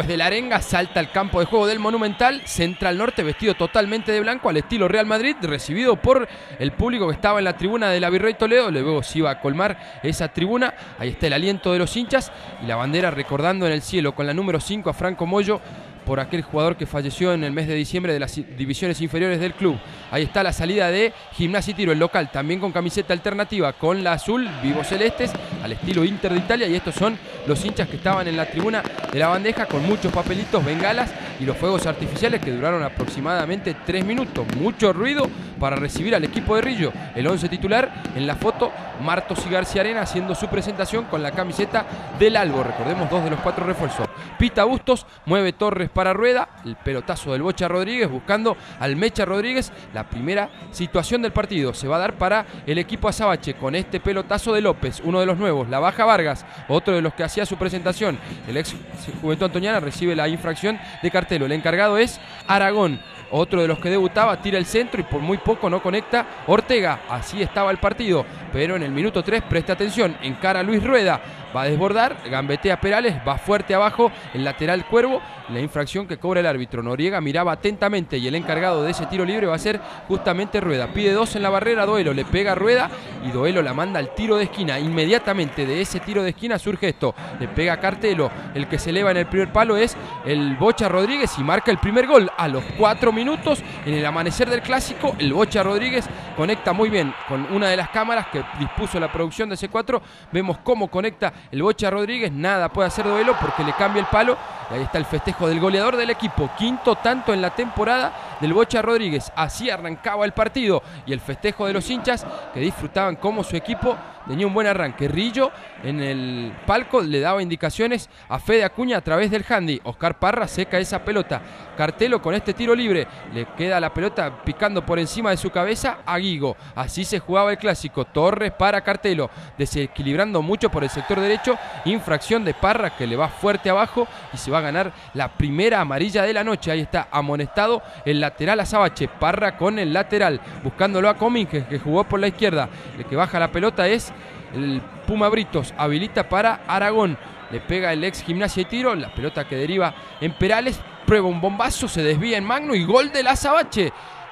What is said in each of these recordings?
Después de la arenga salta al campo de juego del Monumental, Central Norte vestido totalmente de blanco al estilo Real Madrid, recibido por el público que estaba en la tribuna de la Virrey Toledo. Luego se iba a colmar esa tribuna, ahí está el aliento de los hinchas y la bandera recordando en el cielo con la número 5 a Franco Moyo, por aquel jugador que falleció en el mes de diciembre de las divisiones inferiores del club. Ahí está la salida de Gimnasia y Tiro, el local, también con camiseta alternativa, con la azul, vivos celestes, al estilo Inter de Italia. Y estos son los hinchas que estaban en la tribuna de la bandeja con muchos papelitos, bengalas y los fuegos artificiales que duraron aproximadamente 3 minutos. Mucho ruido para recibir al equipo de Rillo. El 11 titular, en la foto, Martos y García Arena haciendo su presentación con la camiseta del Albo. Recordemos, 2 de los 4 refuerzos. Pita Bustos, mueve Torres para Rueda, el pelotazo del Bocha Rodríguez buscando al Mecha Rodríguez. La primera situación del partido se va a dar para el equipo azabache con este pelotazo de López, uno de los nuevos. La baja Vargas, otro de los que hacía su presentación. El ex Juventud Antoniana recibe la infracción de Cartelo. El encargado es Aragón, otro de los que debutaba, tira el centro y por muy poco no conecta Ortega. Así estaba el partido, pero en el minuto 3, presta atención, encara Luis Rueda, va a desbordar, gambetea Perales, va fuerte abajo, el lateral Cuervo. La infracción que cobra el árbitro, Noriega miraba atentamente y el encargado de ese tiro libre va a ser justamente Rueda. Pide 2 en la barrera, Doelo le pega a Rueda y Doelo la manda al tiro de esquina. Inmediatamente de ese tiro de esquina surge esto, le pega a Cartelo, el que se eleva en el primer palo es el Bocha Rodríguez y marca el primer gol a los 4 minutos. En el amanecer del clásico, el Bocha Rodríguez conecta muy bien con una de las cámaras que dispuso la producción de C4. Vemos cómo conecta el Bocha Rodríguez, nada puede hacer Doelo porque le cambia el palo. Y ahí está el festejo del goleador del equipo, quinto tanto en la temporada del Bocha Rodríguez. Así arrancaba el partido y el festejo de los hinchas que disfrutaban como su equipo tenía un buen arranque. Rillo en el palco le daba indicaciones a Fede Acuña a través del handy. Oscar Parra seca esa pelota. Cartelo con este tiro libre le queda la pelota picando por encima de su cabeza a Guigo. Así se jugaba el clásico. Torres para Cartelo, desequilibrando mucho por el sector derecho. Infracción de Parra que le va fuerte abajo y se va a ganar la primera amarilla de la noche. Ahí está amonestado el lateral azabache. Parra con el lateral buscándolo a Comínguez, que jugó por la izquierda. El que baja la pelota es el Puma Britos, habilita para Aragón, le pega el ex Gimnasia y Tiro, la pelota que deriva en Perales, prueba un bombazo, se desvía en Magno y gol del azabache.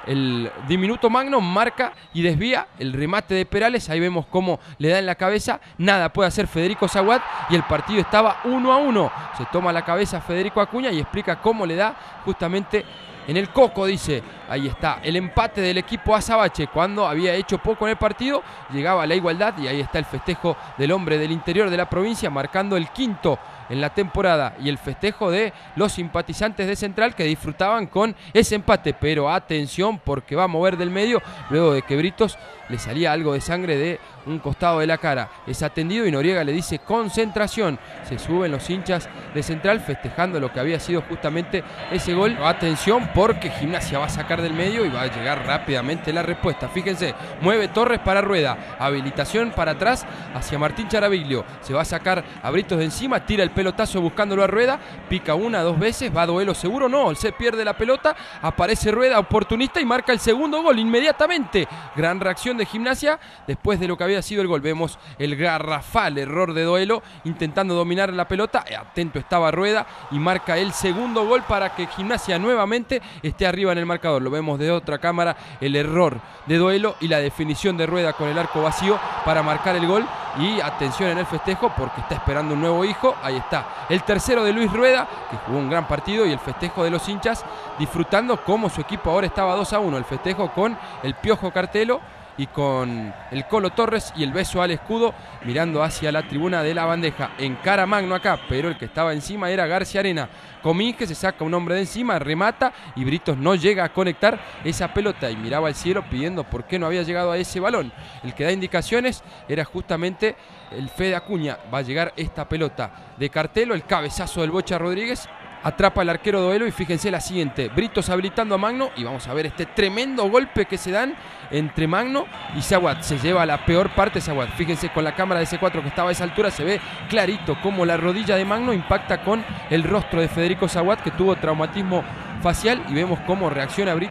El diminuto Magno marca y desvía el remate de Perales. Ahí vemos cómo le da en la cabeza. Nada puede hacer Federico Zaguat y el partido estaba 1-1. Se toma la cabeza Federico Acuña y explica cómo le da justamente en el coco, dice. Ahí está el empate del equipo azabache cuando había hecho poco en el partido. Llegaba a la igualdad y ahí está el festejo del hombre del interior de la provincia marcando el quinto en la temporada y el festejo de los simpatizantes de Central que disfrutaban con ese empate. Pero atención porque va a mover del medio luego de que Britos le salía algo de sangre de un costado de la cara. Es atendido y Noriega le dice concentración. Se suben los hinchas de Central festejando lo que había sido justamente ese gol. Atención porque Gimnasia va a sacar del medio y va a llegar rápidamente la respuesta. Fíjense, mueve Torres para Rueda, habilitación para atrás hacia Martín Charaviglio. Se va a sacar a Britos de encima, tira el pelotazo buscándolo a Rueda, pica 1, 2 veces, va a Doelo seguro, no, se pierde la pelota, aparece Rueda oportunista y marca el segundo gol inmediatamente. Gran reacción de Gimnasia después de lo que había sido el gol. Vemos el garrafal error de Doelo intentando dominar la pelota, atento estaba Rueda y marca el segundo gol para que Gimnasia nuevamente esté arriba en el marcador. Lo vemos de otra cámara, el error de Doelo y la definición de Rueda con el arco vacío para marcar el gol. Y atención en el festejo porque está esperando un nuevo hijo. Ahí está el tercero de Luis Rueda, que jugó un gran partido, y el festejo de los hinchas disfrutando como su equipo ahora estaba 2-1. El festejo con el Piojo Cartelo y con el Colo Torres y el beso al escudo mirando hacia la tribuna de la bandeja. Encara Magno acá, pero el que estaba encima era García Arena. Comínguez se saca un hombre de encima, remata y Britos no llega a conectar esa pelota y miraba al cielo pidiendo por qué no había llegado a ese balón. El que da indicaciones era justamente el Fede Acuña. Va a llegar esta pelota de Cartelo, el cabezazo del Bocha Rodríguez. Atrapa al arquero Doelo y fíjense la siguiente, Britos habilitando a Magno y vamos a ver este tremendo golpe que se dan entre Magno y Zaguat. Se lleva a la peor parte Zaguat. Fíjense con la cámara de C4 que estaba a esa altura, se ve clarito cómo la rodilla de Magno impacta con el rostro de Federico Zaguat, que tuvo traumatismo facial, y vemos cómo reacciona Britos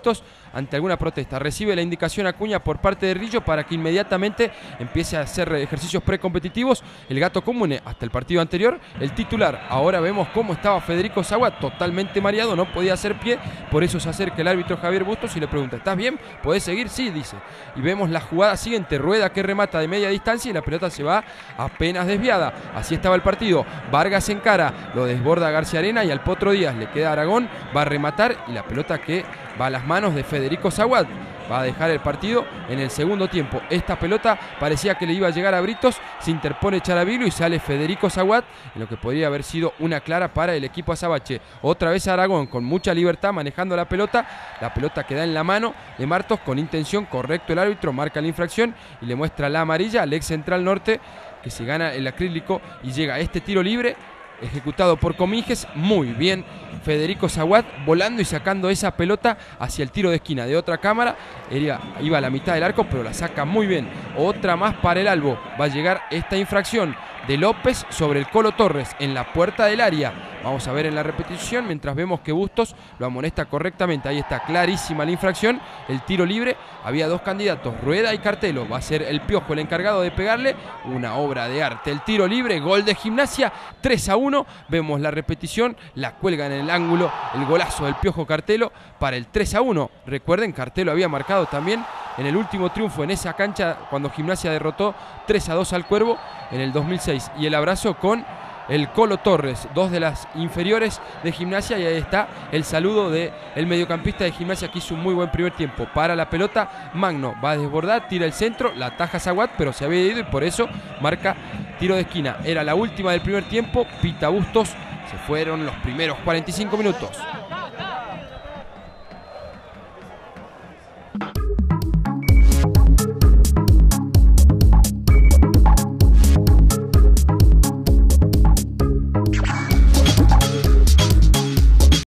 ante alguna protesta. Recibe la indicación Acuña por parte de Rillo para que inmediatamente empiece a hacer ejercicios precompetitivos. El Gato Comune hasta el partido anterior, el titular. Ahora vemos cómo estaba Federico Zaguat, totalmente mareado, no podía hacer pie, por eso se acerca el árbitro Javier Bustos y le pregunta: ¿estás bien? ¿Podés seguir? Sí, dice. Y vemos la jugada siguiente, Rueda que remata de media distancia y la pelota se va apenas desviada. Así estaba el partido. Vargas encara, lo desborda García Arena y al Potro Díaz le queda Aragón, va a rematar y la pelota que va a las manos de Federico Zaguat. Va a dejar el partido en el segundo tiempo. Esta pelota parecía que le iba a llegar a Britos, se interpone Charavilo y sale Federico Zaguat, en lo que podría haber sido una clara para el equipo azabache. Otra vez Aragón con mucha libertad manejando la pelota queda en la mano de Martos con intención, correcto el árbitro, marca la infracción y le muestra la amarilla al ex Central Norte, que se gana el acrílico y llega a este tiro libre ejecutado por Cominges. Muy bien Federico Zaguat, volando y sacando esa pelota hacia el tiro de esquina de otra cámara. Iba a la mitad del arco, pero la saca muy bien. Otra más para el Albo. Va a llegar esta infracción de López sobre el Colo Torres en la puerta del área. Vamos a ver en la repetición mientras vemos que Bustos lo amonesta correctamente. Ahí está clarísima la infracción. El tiro libre, había dos candidatos, Rueda y Cartelo. Va a ser el Piojo el encargado de pegarle. Una obra de arte. El tiro libre, gol de Gimnasia, 3-1. Vemos la repetición, la cuelgan en el ángulo. El golazo del Piojo Cartelo para el 3-1. Recuerden, Cartelo había marcado también en el último triunfo en esa cancha cuando Gimnasia derrotó 3-2 al Cuervo en el 2006. Y el abrazo con el Colo Torres, dos de las inferiores de Gimnasia, y ahí está el saludo del mediocampista de Gimnasia que hizo un muy buen primer tiempo. Para la pelota, Magno va a desbordar, tira el centro, la ataja Zaguat, pero se había ido y por eso marca tiro de esquina. Era la última del primer tiempo, pita Bustos, se fueron los primeros 45 minutos.